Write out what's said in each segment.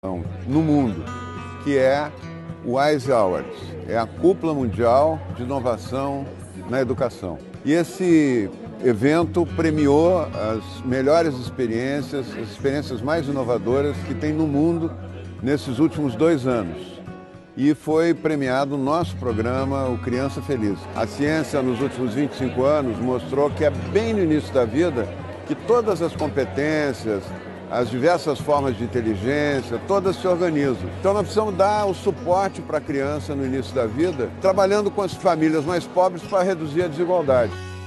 no mundo, que é o WISE Awards, é a cúpula mundial de inovação na educação. E esse evento premiou as melhores experiências, as experiências mais inovadoras que tem no mundo nesses últimos 2 anos. E foi premiado o nosso programa, o Criança Feliz. A ciência, nos últimos 25 anos, mostrou que é bem no início da vida que todas as competências, as diversas formas de inteligência, todas se organizam. Então nós precisamos dar o suporte para a criança no início da vida, trabalhando com as famílias mais pobres para reduzir a desigualdade.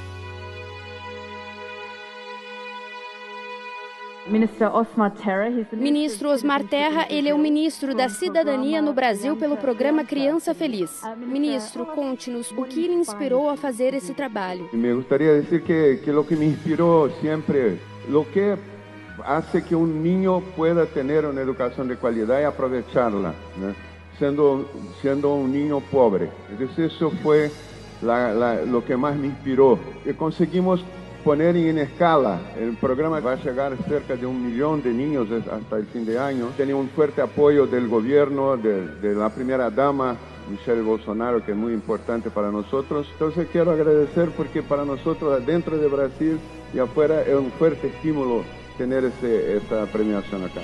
Ministro Osmar Terra, ele é o ministro da Cidadania no Brasil pelo programa Criança Feliz. Ministro, conte-nos o que lhe inspirou a fazer esse trabalho. Me gostaria dizer que o que me inspirou sempre, o que hace que um niño pueda tener una educación de calidad y aprovecharla, ¿no? siendo un niño pobre. Entonces eso fue lo que más me inspiró. Y conseguimos poner en escala. El programa va a llegar a cerca de 1 millón de niños hasta el fin de año. Tiene un fuerte apoyo del gobierno, de la primera dama, Michelle Bolsonaro, que es muy importante para nosotros. Entonces quiero agradecer porque para nosotros, dentro de Brasil y afuera, es un fuerte estímulo tener esta premiación acá.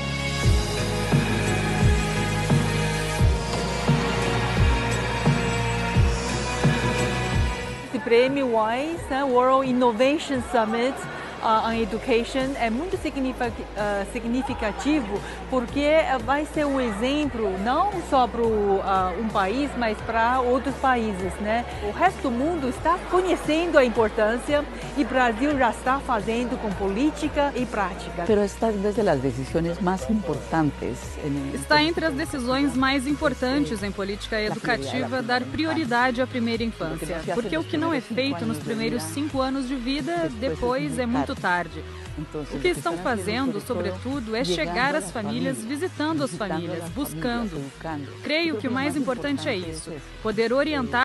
Esse prêmio WISE, World Innovation Summit on Education, é muito significativo porque vai ser um exemplo não só para um país, mas para outros países, né? O resto do mundo está conhecendo a importância e o Brasil já está fazendo com política e prática. Está entre as decisões mais importantes em política educativa dar prioridade à primeira infância, porque o que não é feito nos primeiros 5 anos de vida, depois é muito tarde. O que estão fazendo, sobretudo, é chegar às famílias, visitando as famílias, buscando. Creio que o mais importante é isso, poder orientar